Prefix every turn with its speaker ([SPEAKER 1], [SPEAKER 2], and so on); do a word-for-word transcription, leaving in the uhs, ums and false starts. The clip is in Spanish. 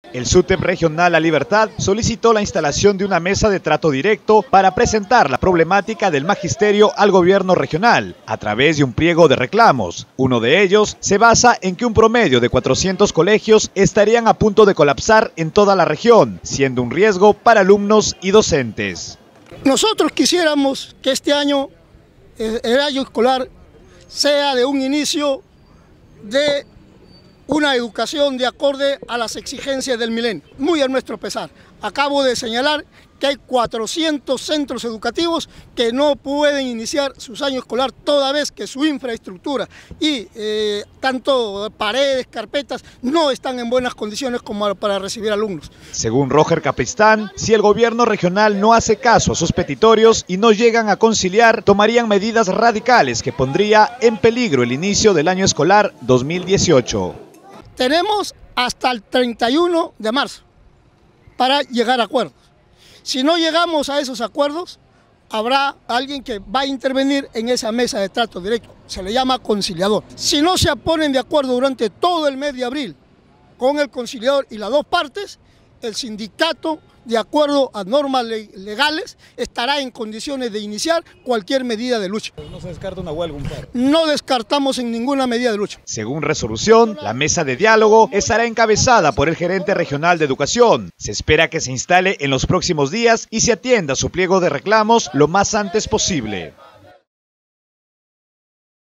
[SPEAKER 1] El SUTEP regional La Libertad solicitó la instalación de una mesa de trato directo para presentar la problemática del magisterio al gobierno regional a través de un pliego de reclamos. Uno de ellos se basa en que un promedio de cuatrocientos colegios estarían a punto de colapsar en toda la región, siendo un riesgo para alumnos y docentes.
[SPEAKER 2] Nosotros quisiéramos que este año el año escolar sea de un inicio de una educación de acorde a las exigencias del milenio, muy a nuestro pesar. Acabo de señalar que hay cuatrocientos centros educativos que no pueden iniciar sus años escolar toda vez que su infraestructura y eh, tanto paredes, carpetas, no están en buenas condiciones como para recibir alumnos.
[SPEAKER 1] Según Roger Capistrán, si el gobierno regional no hace caso a sus petitorios y no llegan a conciliar, tomarían medidas radicales que pondría en peligro el inicio del año escolar dos mil dieciocho.
[SPEAKER 2] Tenemos hasta el treinta y uno de marzo para llegar a acuerdos. Si no llegamos a esos acuerdos, habrá alguien que va a intervenir en esa mesa de trato directo. Se le llama conciliador. Si no se ponen de acuerdo durante todo el mes de abril con el conciliador y las dos partes, el sindicato, de acuerdo a normas legales, estará en condiciones de iniciar cualquier medida de lucha.
[SPEAKER 3] ¿No se descarta una huelga, un paro?
[SPEAKER 2] No descartamos en ninguna medida de lucha.
[SPEAKER 1] Según resolución, la mesa de diálogo estará encabezada por el gerente regional de educación. Se espera que se instale en los próximos días y se atienda su pliego de reclamos lo más antes posible.